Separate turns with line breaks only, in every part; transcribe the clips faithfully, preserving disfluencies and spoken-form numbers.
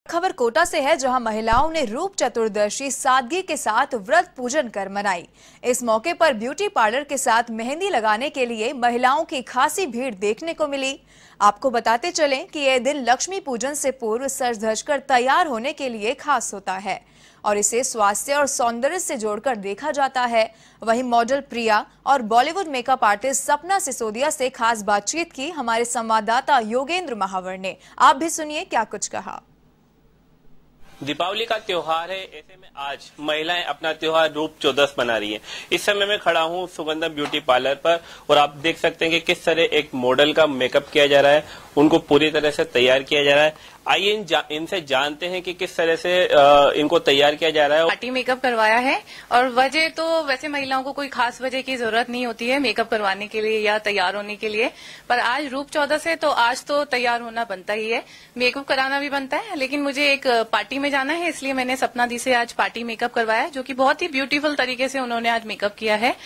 खबर कोटा से है, जहां महिलाओं ने रूप चतुर्दशी सादगी के साथ व्रत पूजन कर मनाई। इस मौके पर ब्यूटी पार्लर के साथ मेहंदी लगाने के लिए महिलाओं की खासी भीड़ देखने को मिली। आपको बताते चलें कि यह दिन लक्ष्मी पूजन से पूर्व सज धज कर तैयार होने के लिए खास होता है और इसे स्वास्थ्य और सौंदर्य से जोड़कर देखा जाता है। वहीं मॉडल प्रिया और बॉलीवुड मेकअप आर्टिस्ट सपना सिसोदिया से खास बातचीत की हमारे संवाददाता योगेंद्र महावर ने। आप भी सुनिए क्या कुछ कहा।
दीपावली का त्योहार है, ऐसे में आज महिलाएं अपना त्योहार रूप चौदस मना रही हैं। इस समय मैं खड़ा हूं सुगंधा ब्यूटी पार्लर पर और आप देख सकते हैं कि किस तरह एक मॉडल का मेकअप किया जा रहा है, उनको पूरी तरह से तैयार किया जा रहा है। आइए इन जा, इनसे जानते हैं कि किस तरह से आ, इनको तैयार किया जा रहा है।
पार्टी मेकअप करवाया है और वजह तो वैसे महिलाओं को कोई खास वजह की जरूरत नहीं होती है मेकअप करवाने के लिए या तैयार होने के लिए, पर आज रूप चौदस है तो आज तो तैयार होना बनता ही है, मेकअप कराना भी बनता है। लेकिन मुझे एक पार्टी में जाना है, इसलिए मैंने सपना दी से आज पार्टी मेकअप करवाया, जो कि बहुत ही ब्यूटीफुल तरीके से उन्होंने आज मेकअप किया है।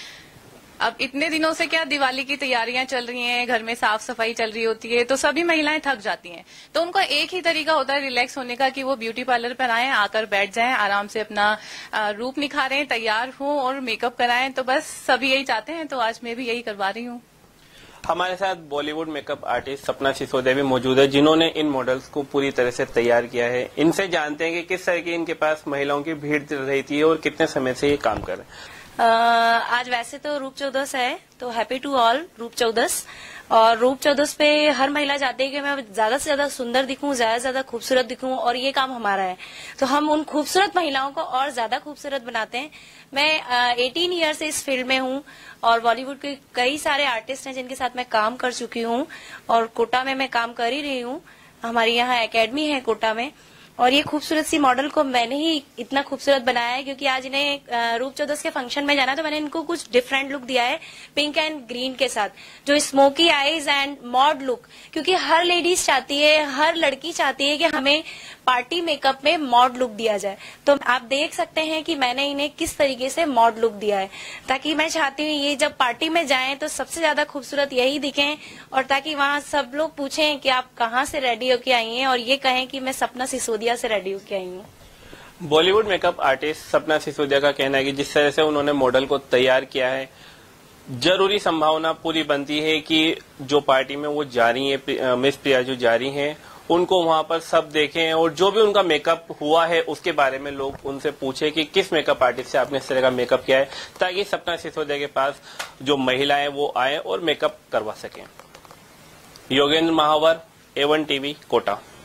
अब इतने दिनों से क्या दिवाली की तैयारियां चल रही हैं, घर में साफ सफाई चल रही होती है, तो सभी महिलाएं थक जाती हैं, तो उनका एक ही तरीका होता है रिलैक्स होने का कि वो ब्यूटी पार्लर पर आएं, आकर बैठ जाएं, आराम से अपना रूप निखारें, तैयार हों और मेकअप कराएं। तो बस सभी यही चाहते हैं, तो आज मैं भी यही करवा रही हूँ।
हमारे साथ बॉलीवुड मेकअप आर्टिस्ट सपना सिसोदिया भी मौजूद है, जिन्होंने इन मॉडल्स को पूरी तरह से तैयार किया है। इनसे जानते हैं कि किस तरह की इनके पास महिलाओं की भीड़ रहती है और कितने समय से ये काम कर रहे हैं।
Uh, आज वैसे तो रूप चौदस है, तो हैप्पी टू ऑल रूप चौदस। और रूप चौदस पे हर महिला चाहती है कि मैं ज्यादा से ज्यादा सुंदर दिखूं, ज्यादा से ज्यादा खूबसूरत दिखूं, और ये काम हमारा है, तो हम उन खूबसूरत महिलाओं को और ज्यादा खूबसूरत बनाते हैं। मैं अठारह ईयर से इस फील्ड में हूं और बॉलीवुड के कई सारे आर्टिस्ट हैं जिनके साथ मैं काम कर चुकी हूं और कोटा में मैं काम कर ही रही हूं। हमारी यहाँ एकेडमी है कोटा में, और ये खूबसूरत सी मॉडल को मैंने ही इतना खूबसूरत बनाया है क्योंकि आज इन्हें रूप चौदस के फंक्शन में जाना, तो मैंने इनको कुछ डिफरेंट लुक दिया है पिंक एंड ग्रीन के साथ, जो smoky eyes and mod look, क्योंकि हर लेडीज चाहती है, हर लड़की चाहती है कि हमें पार्टी मेकअप में मॉड लुक दिया जाए। तो आप देख सकते हैं कि मैंने इन्हें किस तरीके से मॉड लुक दिया है, ताकि मैं चाहती हूँ ये जब पार्टी में जाएं तो सबसे ज्यादा खूबसूरत यही दिखें, और ताकि वहाँ सब लोग पूछें कि आप कहाँ से रेडी होके आई हैं और ये कहें कि मैं सपना सिसोदिया से रेडी होके आई हूँ।
बॉलीवुड मेकअप आर्टिस्ट सपना सिसोदिया का कहना है कि जिस तरह से उन्होंने मॉडल को तैयार किया है, जरूरी संभावना पूरी बनती है कि जो पार्टी में वो जा रही है, मिस प्रिया जो जा रही हैं, उनको वहां पर सब देखें और जो भी उनका मेकअप हुआ है उसके बारे में लोग उनसे पूछे कि किस मेकअप आर्टिस्ट से आपने इस तरह का मेकअप किया है, ताकि सपना सिसोदिया के पास जो महिलाएं वो आए और मेकअप करवा सकें। Yogendra Mahawar, A one TV, Kota.